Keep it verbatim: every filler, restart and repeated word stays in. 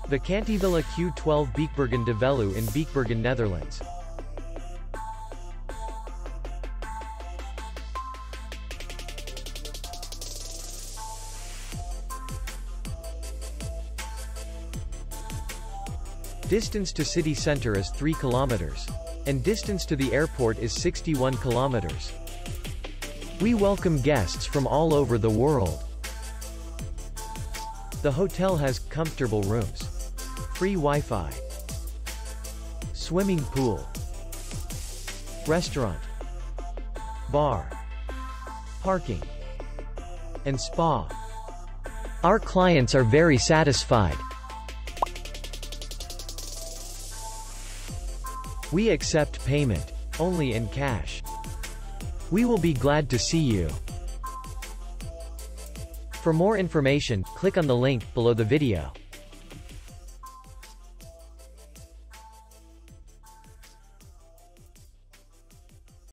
Vakantievilla Q twelve Beekbergen de Veluwe in Beekbergen, Netherlands. Distance to city center is three kilometers. And distance to the airport is sixty-one kilometers. We welcome guests from all over the world. The hotel has comfortable rooms, free Wi-Fi, swimming pool, restaurant, bar, parking, and spa. Our clients are very satisfied. We accept payment only in cash. We will be glad to see you. For more information, click on the link below the video.